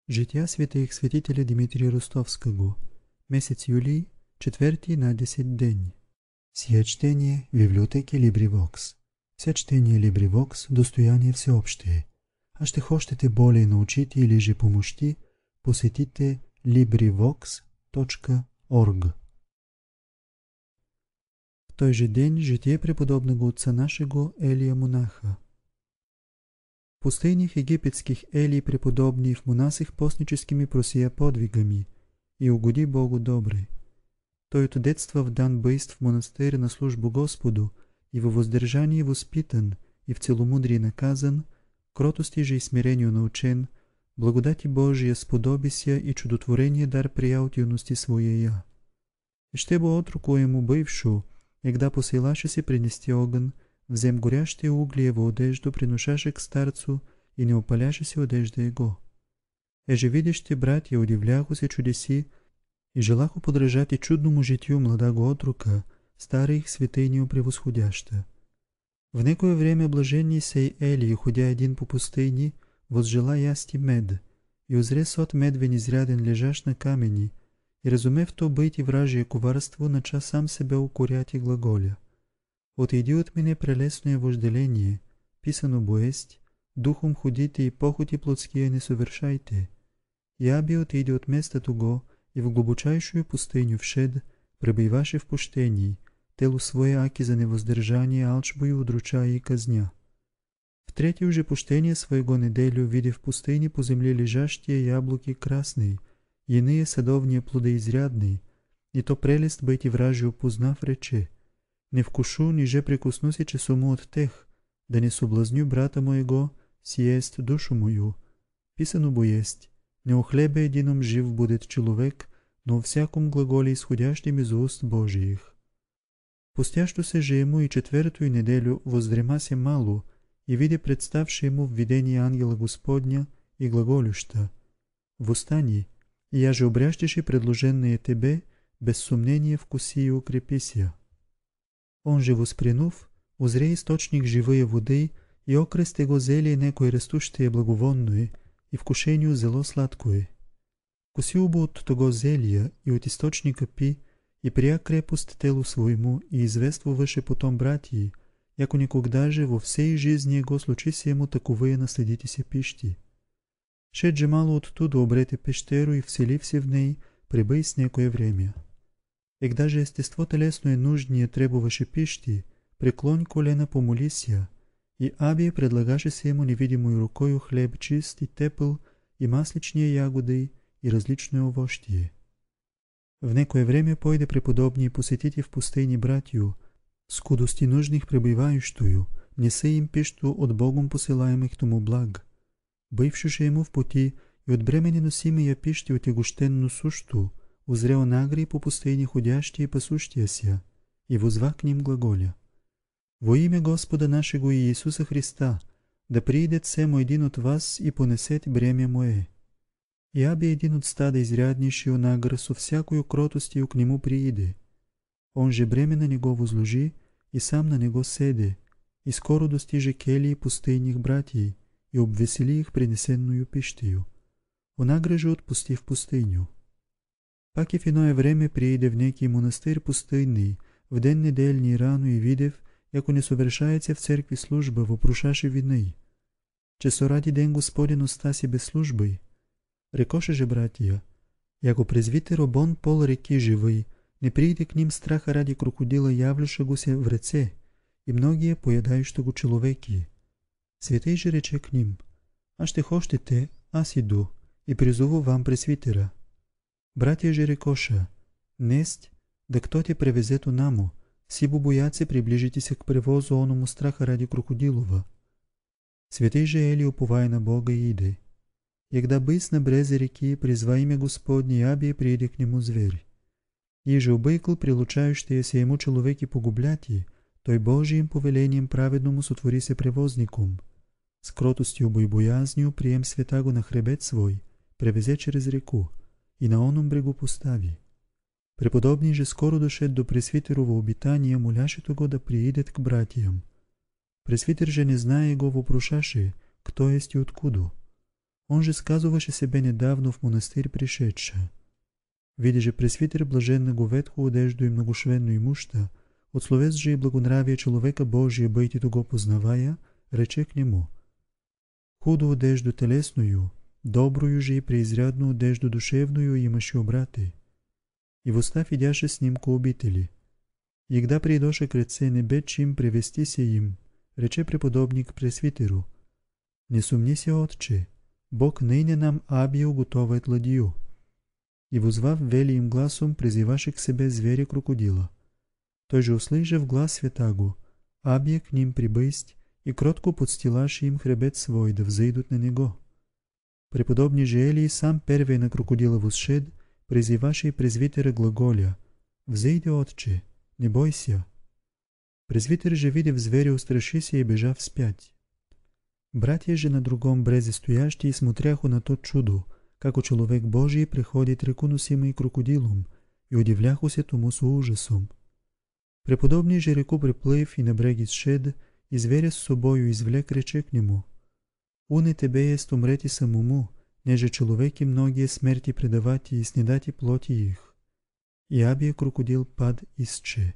Жития святих светителя Димитрия Ростовского. Месец юлий, 4 на 10 день. Сие чтение в библиотеке LibriVox. Все чтение LibriVox – достояние всеобщее. А ще хочете более научите или же помощи, посетите LibriVox.org. В той же день житие преподобного отца нашего Елия Монаха. В пустынях египетских Елий преподобный в монасых постническими просия подвигами и угоди Богу добрый. Той от детства вдан быст в монастырь на службу Господу и во воздержании воспитан и в целомудрии наказан, кротости же и смирению научен, благодати Божия сподобися и чудотворение дар приял от юности своея. И ще бо отруку ему бывшу, егда посилаше се принести огън, взем горящи углие во одежду приношаше к старцу и не опаляше се одежда его. Еже видяще братья удивляху се чудеси и желаху подражати чудному житию младаго отрука, старых святыню превосходяща. В некое время блаженний сей Елий, ходя един по пустыни, возжела ясти мед, и узре сот медвен изряден лежащ на камени, и разумев то быть и вражие коварство, нача сам себе укорять и глаголя. Отойди от мене прелестное вожделение, писано бо есть, духом ходите и похоти плотские не совершайте. Я би отойди от места того, и в глубочайшую пустыню všed, пребываше в пущении, телу свое аки за невоздержание алчбою удручая и казня. В третье уже пущение своего неделю, видя в пустыне по земле лежащие яблоки красные, иные садовние плоды изрядные, и то прелест быть и вражию познав рече, не вкушу, ниже прикосну се часому от тех, да не соблазню брата моего, съест душу мою. Писано бо есть, не о хлебе едином жив будет человек, но о всяком глаголе, исходящем из уст Божиих. Пустящо се же ему и четвертую неделю воздрема се мало, и видя представши ему в видении ангела Господня и глаголюща: «Восстани, и я же обрящешь и предложенные тебе, без сомнения вкуси и укрепися». Он же воспрянув, узре источник живые воды, и окрест его зелие некое растущее благовонное, и вкушению зело сладкое. Кусил бы от того зелья и от источника пи, и прия крепост телу своему, и извествуваше потом братьи, яко никогда же во всей жизни его случи се ему таковые наследите се пищи. Шед же мало оттуда обрете пещеру и вселив се в ней, прибый с некое время. Егда же естество телесное нужнее требоваше пищи, преклонь колена помолися, и Абия предлагаше се ему невидимой рукою хлеб чист и тепл, и масличные ягоды, и различное овощие. В некое время пойде преподобнее посетите в пустыне братью, скудости нужных пребывающую, несе им пищу от Богом посылаемых тому благ. Бывшуше ему в пути и от бремени носимия пищи отягощенно сушту, узрел нагри по пустыне ходящие и пасущиеся, и возва к ним глаголя: «Во имя Господа нашего Иисуса Христа, да приидет сему един от вас и понесет бремя мое». И аби един от стада изряднейший нагр со всякою кротостью к нему прииде. Он же бреме на него возложи и сам на него седе, и скоро достиже келии пустынних братьей и обвесели их принесенную пищею. Онагре же отпусти в пустыню. Пак и в иное время прииде в некий монастырь пустынный, в день недельний рано и видев, яко не совершается в церкви служба, вопрошаше вины. Че со ради ден Господен остаси без службы? Рекоше же братья: яко презвитер обон пол реки живый, не прииде к ним страха ради крокодила являвшего се в реце, и многие поедающего человеки. Святей же рече к ним: а ще хощете, аз иду, и призову вам пресвитера. Братья же рекоша: несть, да кто те превезет у наму, сибо бояце приближите се к превозу оному страха ради крокодилова. Святей же Елий уповая на Бога и иде. Егда бысь на брезе реки, призва имя Господне, Абия прииде к нему зверь. Иже обыкл прилучающиеся ему человеки погубляти, той Божиим повелением праведному сотвори се превозником. С кротостью боязнью прием святаго на хребет свой, превезе через реку, и на оном брегу постави. Преподобный же скоро дошед до пресвитерово обитания, моляше того да приидет к братьям. Пресвитер же, не зная его, вопрошаше, кто есть и откуда. Он же сказуваше себе недавно в монастир пришедша. Види пресвитер блаженного ветхо одежду и многошвенно имуща, от словес же и благонравие человека Божия бъйтито го познавая, рече к нему: худо одежду телесною, доброю же и преизрядну одежду душевную имаше обрати. И в уста видяше с ним ко обители. И когда придоше к реце небе, чим превести се им, рече преподобник пресвитеру: не сумни се, отче, Бог ныне нам Абия уготовает ладью. И возвав велиим гласом призываше к себе зверя крокодила. Той же услышав глас святаго, Абия к ним прибысть и кротко подстилаше им хребет свой, да взойдут на него. Преподобни же Елий сам первый на крокодила восшед, призываше и презвитера глаголя: взойди, отче, не бойся. Презвитер же, видев зверя, устраши се и бежа вспять. Братья же на другом брезе стоящи и смотряху на то чудо, како человек Божий приходит реконосимый крокодилом, и удивляху се тому с ужасом. Преподобный же реку приплыв и на бреги сшед, и зверя с собою извлек, рече к нему: уне тебе есть умрети самому, неже человеки многие смерти предавати и снедати плоти их. И Абия крокодил пад исче.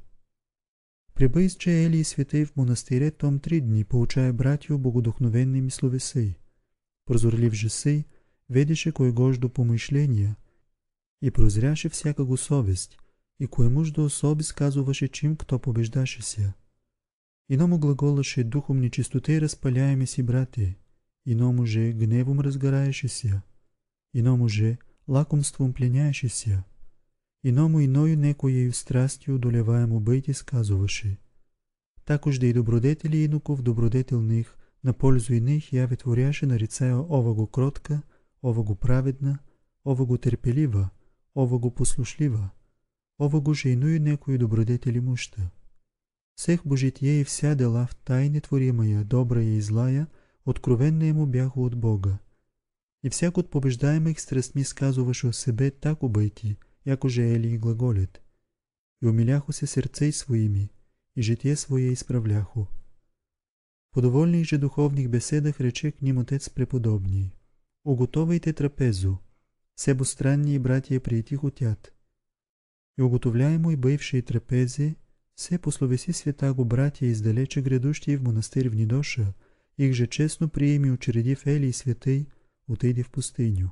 Прибъйстче Елий святей в монастире том 3 дни, поучая братью богодухновенными словесы. Прозорлив же сей, ведеше кое гождо помышления, и прозряше всякого совест, и кое муждо особи сказуваше чим кто побеждаше ся. Иному глаголаше духом нечистоты разпаляеме си брати, иному же гневом разгораеше ся, иному же лакомством пленяеше ся, иному иною некоею страстью одолеваемо бъйти сказуваше. Також да и добродетели иноков добродетелних на пользу иных я витворяше нарицая оваго кротка, оваго праведна, оваго терпелива, оваго послушлива, оваго же иною некою добродетели муща. Всех божитие и вся дела в тайне творимая, добрая и злая, откровенные му бяха от Бога. И всяк от побеждаемых страстми сказуваше о себе так обойти, яко же Елий глаголит. И умиляху се сърцей своими, и житие свое изправляху. По довольних же духовних беседах рече к ним отец преподобний: уготовайте трапезу, себостранни братья прийти хотят. И уготовляемо и бывшие трапези, все по словеси святаго братья издалече грядущие в монастырь внидоша, их же честно приеми учредив Елий святый, отойди в пустыню.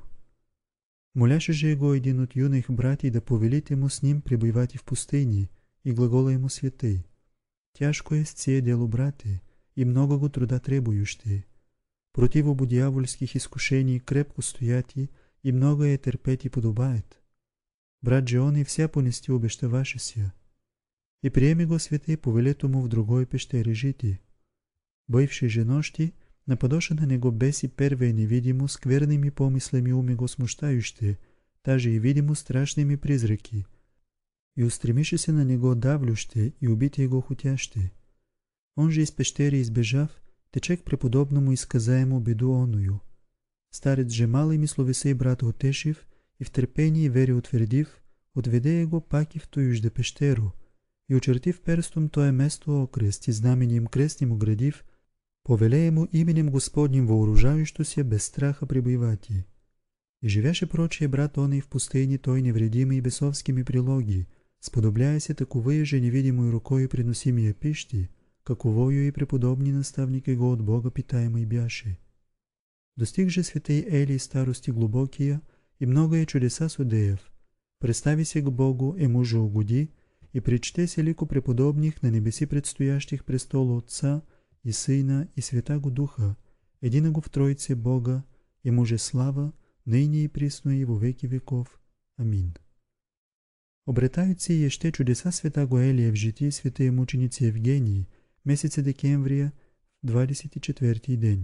Моляше же его един от юных братьев да повелит ему с ним пребывать в пустыне, и глагола ему святый: тяжко есть сие дело, брате, и многого труда требующие. Противу дьявольских искушений крепко стояти, и многое терпеть подобает. Брат же он и вся понести обещавашеся. И приеми го святый, повелет му в другой пещере жити. Бывший же нощи, нападоше на него беси первые невидимо скверными помыслами уме го смущающие, даже и видимо страшными призраки, и устремише се на него давлюще и убити его хотяще. Он же из пещери избежав, тече к преподобному и сказа ему беду оную. Старец же малыми словесей брата утешив и в терпении и вере утвердив, отведе его паки в туюжде пещеру, и очертив перстом тое место окрест и знамением крестним оградив, повеле ему именем Господним вооружающую се без страха пребывати. И живяше прочие брат он и в пустыне той невредимый бесовскими прилоги, сподобляя се таковые же невидимой рукою приносимые пищи, каковою и преподобни наставник его от Бога питаемый бяше. Достиг же святей Елий старости глубокия и многое чудеса судеев, представи се к Богу и мужу угоди, и причте се лико преподобних на небеси предстоящих престола Отца и Сына и Святаго Духа, единого в Троице Бога, и муже слава, ныне и присно и во веки веков. Амин. Обретають си еще чудеса святаго Елия в житии святої мучениці Євгенії, месяце декемврия, в 24-й день.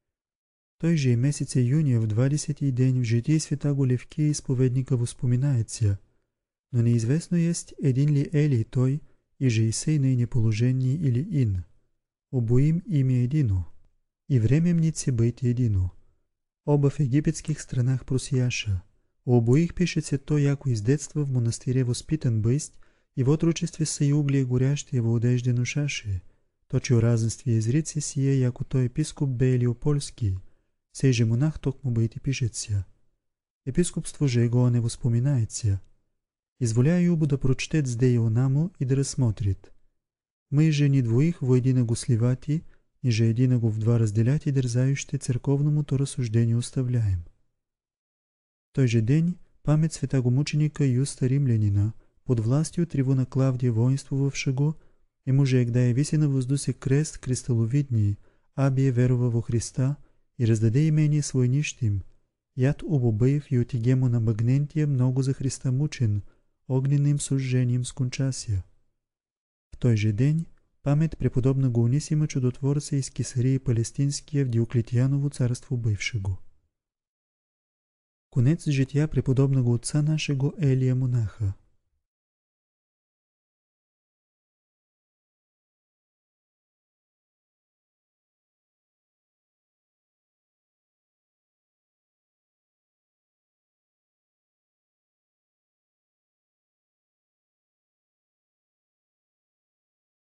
Той же и месяце июня, в 20-й день, в житии святаго Левкия исповедника воспоминается, но неизвестно есть, един ли Елий той, и же и сей ныне положении или ин. Обоим имя едино, и времемнице быть едино. Оба в египетских странах просияша. У обоих пишется то, яко из детства в монастыре воспитан бысть, и в отрочестве сей углие горящие в одежде ношаше. Точи о разнстве изрици сие, яко той епископ Белиопольский, сей же монах токмо бъйти пишеция. Епископство же го не воспоминается. Изволяю бу да прочтет здесь онамо и да разсмотрит. Мы же не двоих во единого сливати, ни же единого в два разделяти дерзающие церковному то рассуждению оставляем. Той же день память святаго мученика Юста Римлянина под властью Трибуна Клавдия воинствовавшего, ему же егда явиси на воздусе крест кристаловидний, абие верува во Христа и раздаде имение свой нищим, яд обобыв и отигему на багнентия много за Христа мучен, огненным сожжением скончася. В той же день память преподобного Унисима чудотворца из Кесарии Палестинския в Диоклетияново царство бывшего. Конец жития преподобного отца нашего Елия Монаха.